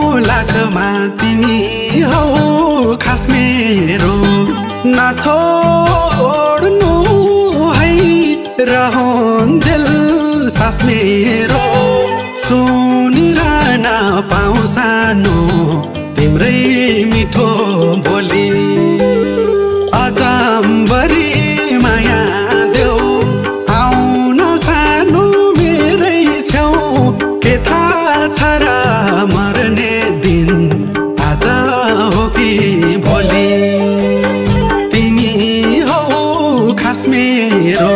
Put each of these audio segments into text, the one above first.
लाखमा तिमी हौ खास मेरो नछोड्नु है रहन्जेल सास मेरो सुनिरहन पाउँ सानो तिम्रै मिठो बोली अजम्बरी माया देऊ आउन सानो मेरै छेउ के थाहा छ र मर्ने दिन आज हो कि भोलि तिमी हौ खास मेरो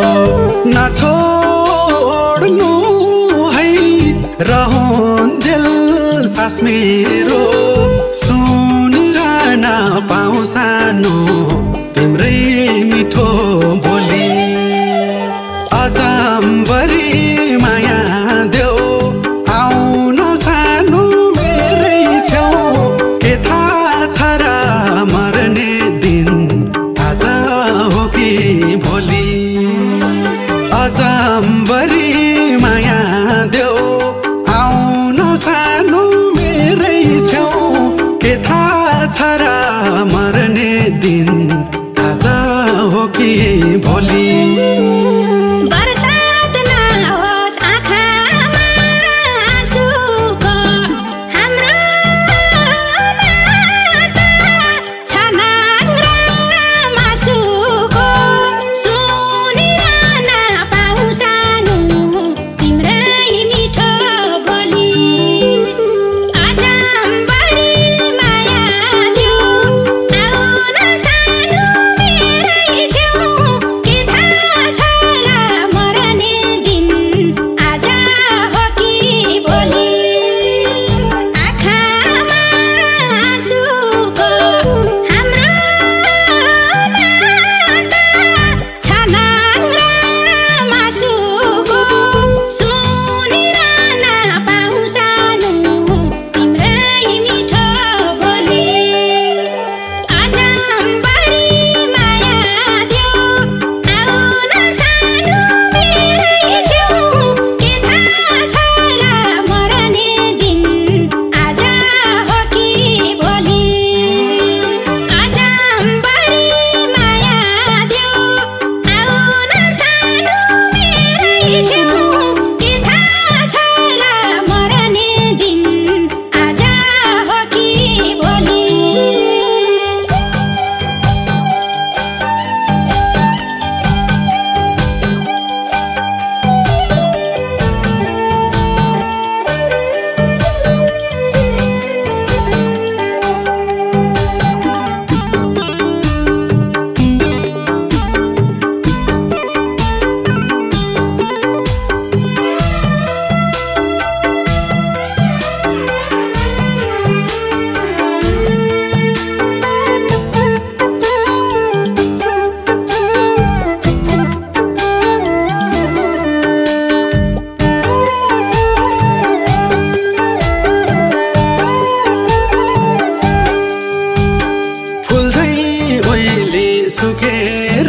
नछोड्नु है रहन्जेल सास मेरो सुनिरहन पाउँ सानो तिम्रै मिठो बोली अजम्बरी माया देऊ आउन सानो मेरै छेउ के थाहा छ र मर्ने दिन आज हो कि भोलि अजम्बरी माया देऊ आउन सानो मेरै छेउ के थाहा छ र मर्ने दिन आज हो कि भोलि सुकेर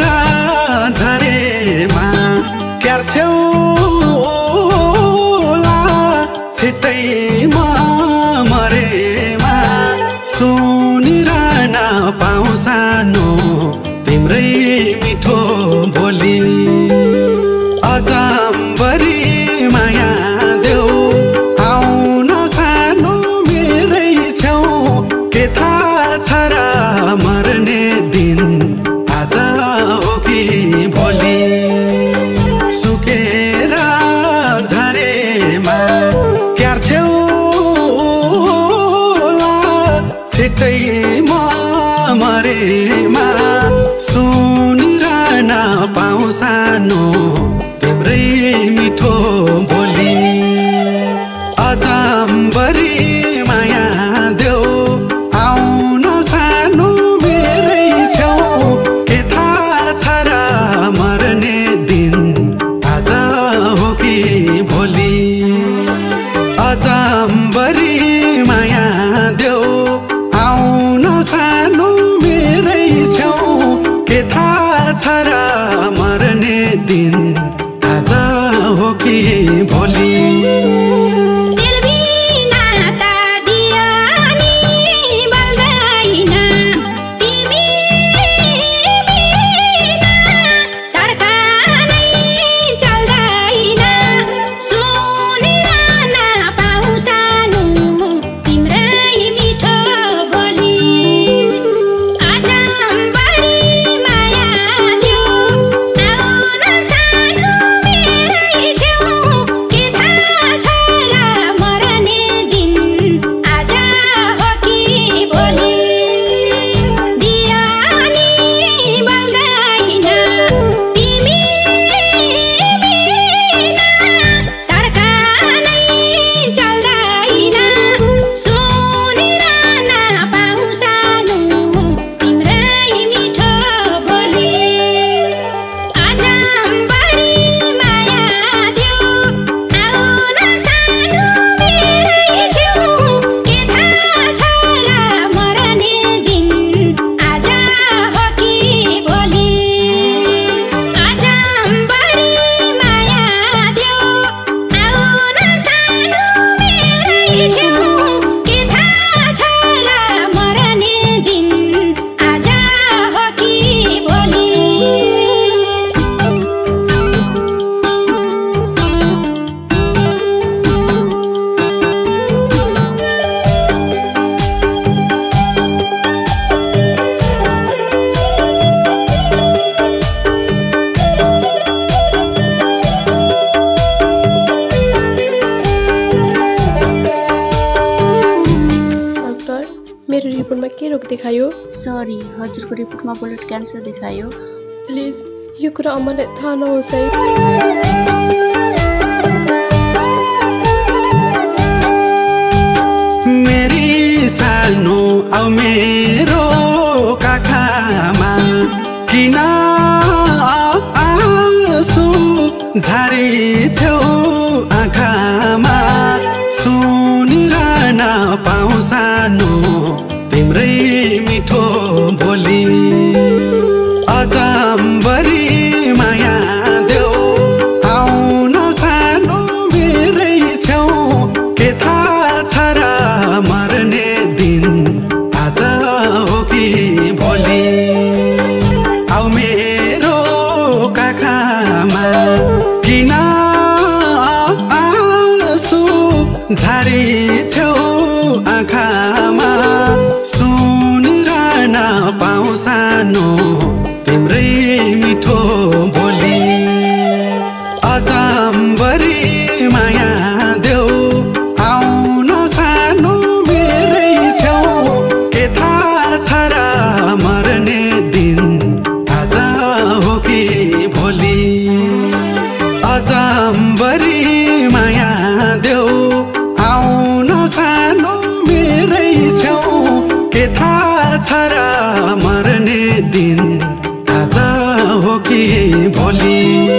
झरेमा क्यार्थ्यौला छिट्टैमा मरेमा सुनिरहन पाउँ सानो तिम्रै मिठो बोली अजम्बरी माया देऊ आउन सानो मेरै छेउ के थाहा छ र मर्ने दिन आज हो कि भोलि सुकेर झरेमा क्यार्थ्यौला छिट्टैमा मरेमा सुनिरहन पाउँ सानो तिम्रै मिठो बोली अजम्बरी माया देऊ आउन सानो मेरै छेउ के थाहा छ र मर्ने दिन आज हो कि भोलि अजम्बरी माया देऊ आउन सानो मेरै छेउ के थाहा छ र मर्ने दिन आज हो कि भोलि दिल बिना ता दियो मेरो रिपोर्टमा के रोग देखायो? सरी, हजुरको रिपोर्टमा ब्लड क्यान्सर देखायो। प्लिज यो कुरा अम्मालाई थाहा नहोस् है। मेरी सानो औ मेरो काखामा किन आँसु झारी छेउ आँखामा सुनिरहन पाउँ सानो तिम्रै मिठो बोली अजम्बरी माया देऊ आउन सानो मेरै छेउ के थाहा छ र मर्ने दिन आज हो कि भोलि आउ मेरो काखामा किन आँसु झारी छेउ आँखामा सुनिरहन पाउँ सानो तिम्रै मिठो बोली अजम्बरी माया देऊ आउन सानो मेरै छेउ के थाहा छ र मर्ने दिन आज हो कि भोलि अजम्बरी माया देऊ आउन सानो मेरै छेउ के थाहा छ र मर्ने दिन आज हो कि भोलि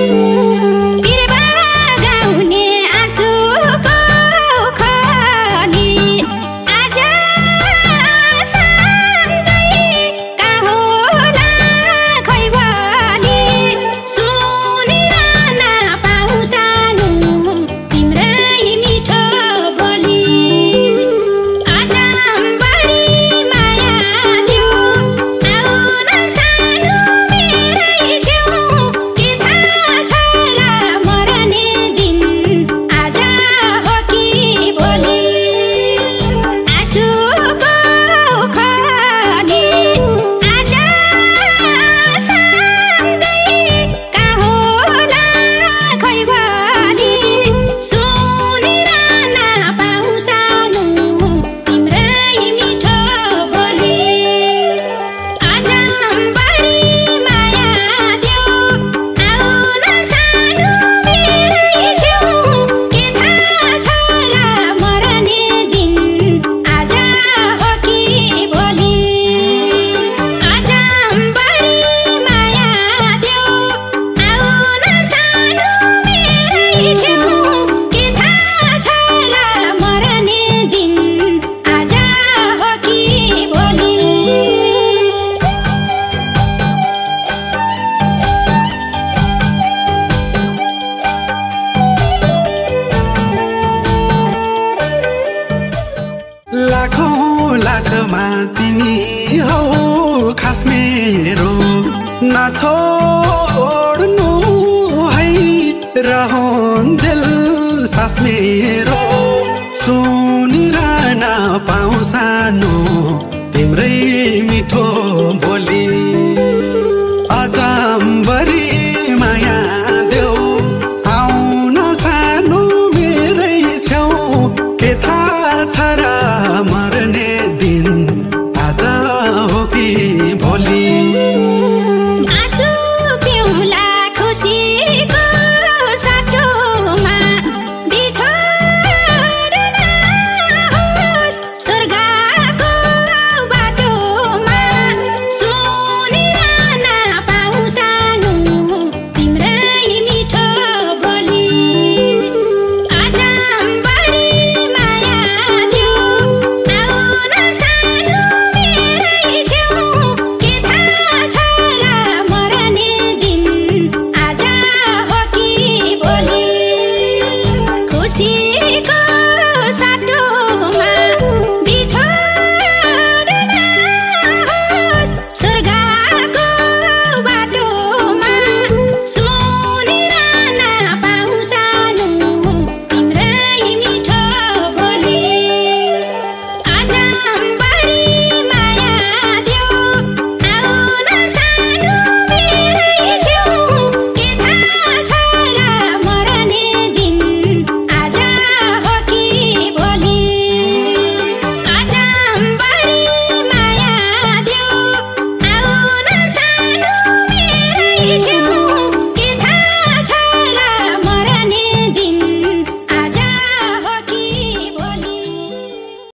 लाखौं लाखमा तिमी हौ खास मेरो नछोड्नु है रहन्जेल सास मेरो सुनिरहन पाउँ सानो तिम्रै मिठो बोली